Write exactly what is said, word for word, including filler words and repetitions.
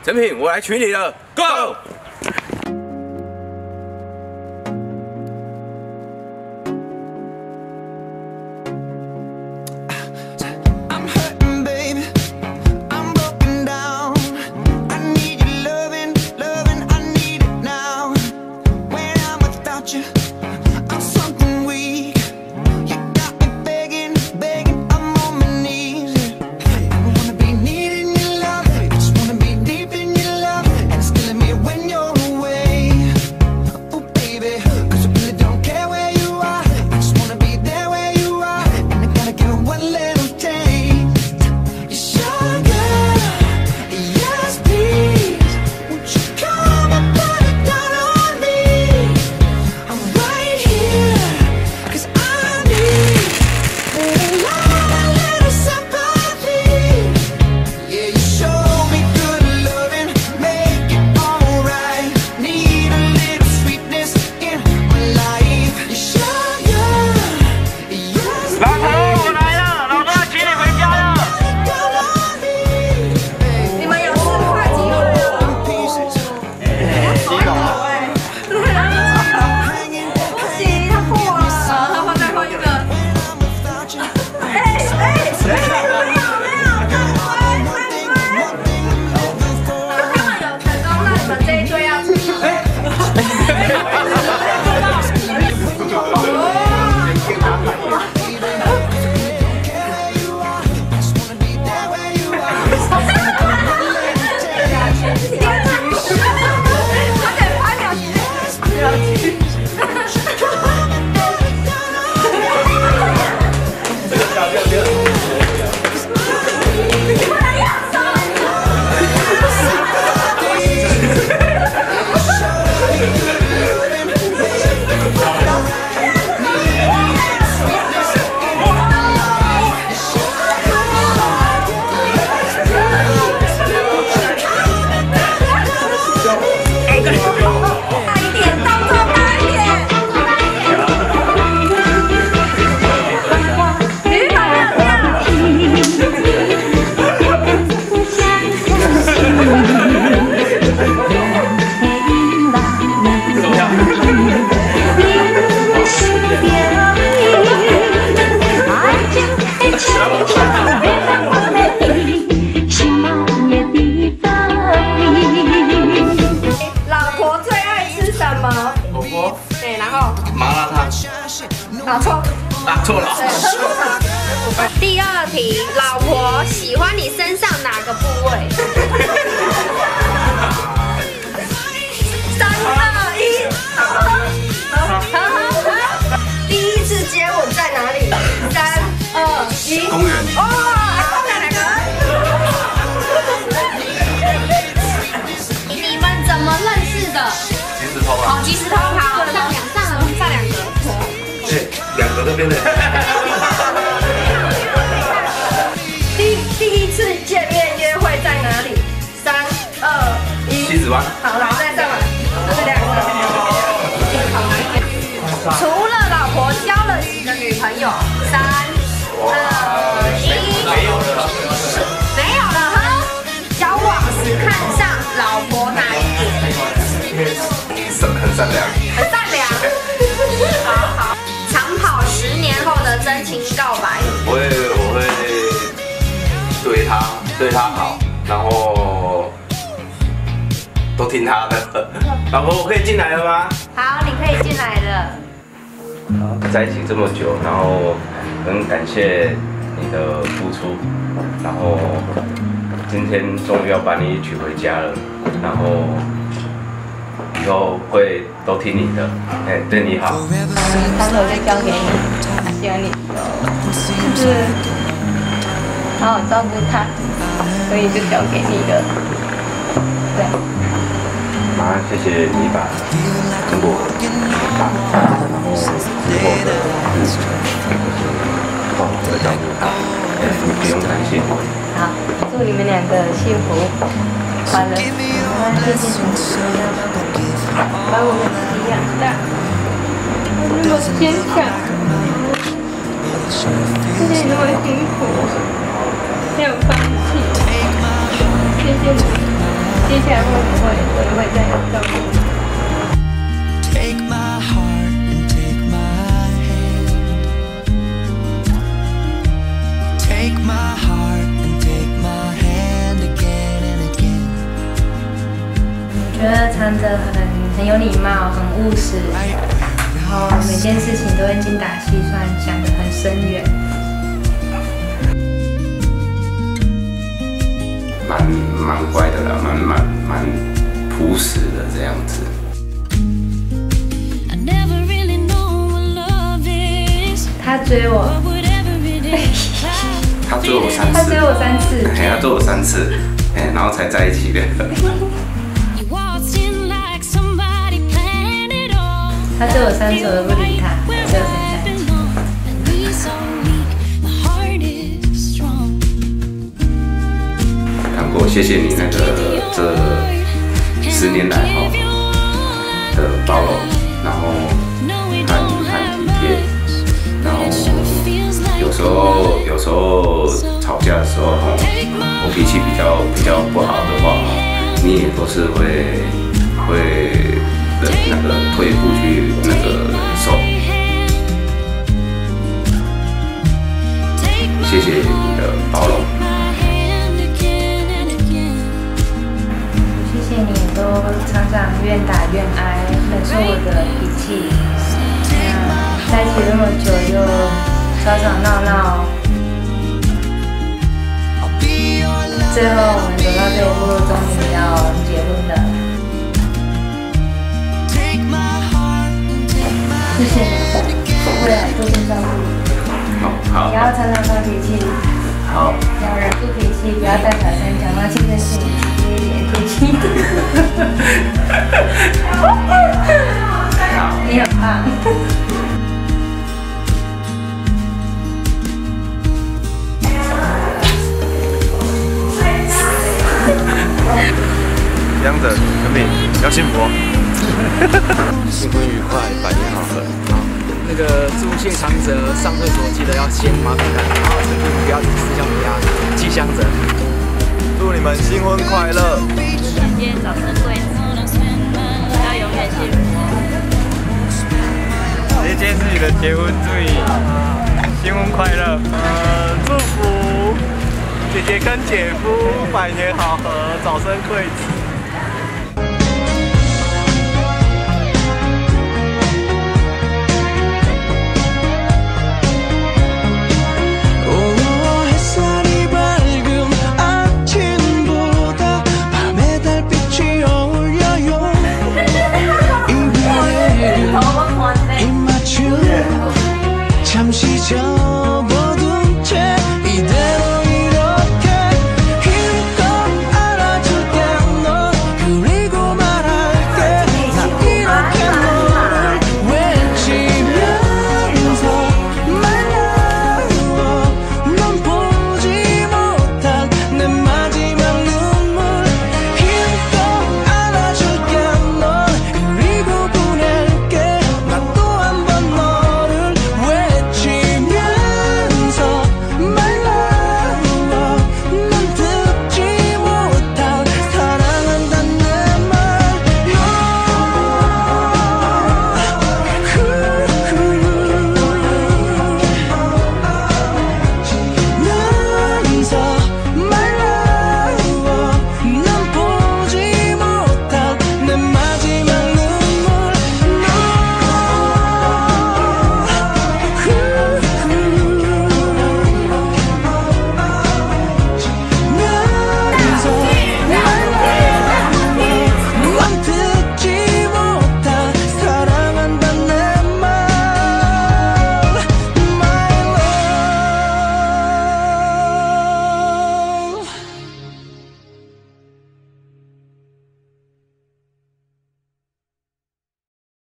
陈品，我来娶你了 ，Go！ 打错， 打错了。 第二题，老婆喜欢你身上哪个部位？三二一，好，好，好。第一次接吻在哪里？三二一， 公园。 哦，后面两个。你们怎么认识的？ 即时通啊。 哦，即时通，好，上两上上两个。 对，两个这边的。 第第一次见面约会在哪里？三二一， 西子湾。 好，然后再上来，这是两个。除了老婆，交了几个女朋友？三二一， 没有了， 没有了哈。交往时看上老婆哪一点？ 很善良。 很善良。好好。长跑十年后的真情告白。 我会，我会对他，对他好，然后都听他的。老婆，我可以进来了吗？ 好，你可以进来了。 在一起这么久，然后很感谢你的付出，然后今天终于要把你娶回家了，然后以后会都听你的，哎，对你好。 汤头就交给你，希望你就是好好照顾他，所以就交给你了。对。 妈，谢谢你把中国打，然后之后的好好的照顾他，你不用担心。 好，祝你们两个幸福快乐。妈，谢谢你，把我们自己养大，我那么坚强，谢谢你那么辛苦，没有放弃，谢谢你，谢接下来会不会我也会这样照顾你？ Take my heart and take my hand. Take my heart and take my hand again and again. 我觉得长泽很很有礼貌，很务实，然后每件事情都会精打细算，想得很深远。 蛮蛮乖的啦，蛮蛮蛮朴实的这样子。 他追我， 他追我三次， 他追我三次， 哎，他追我三次，哎，然后才在一起的。 他追我三次，我都不理他，追我才在一起。 韩国，谢谢你那个这十年来哈的包容，然后和和体贴。 然后有时候有时候吵架的时候，我脾气比较比较不好的话，你也都是会会的那个退一步去那个忍受。谢谢你的包容。 谢谢你都常常愿打愿挨，忍受我的脾气。那在一起那么久，又吵吵闹闹，最后我们走到这一步，终于要结婚了。谢谢你，未来多多照顾你。 好，好。 你要常常发脾气。 好。 要忍住脾气，不要太小声，讲话轻声细语，直接一点，贴心一点。你很棒。 杨子，小品要幸福哦！ 新婚愉快，百年好合。好，那个祝谢长泽上厕所记得要先马桶盖，然后嘴部不要吃香鸭，吉祥者。 祝你们新婚快乐！ 今天早生贵子，要永远幸福哦！ 今天是你的结婚，祝你新婚快乐！呃，祝福姐姐跟姐夫百年好合，早生贵子。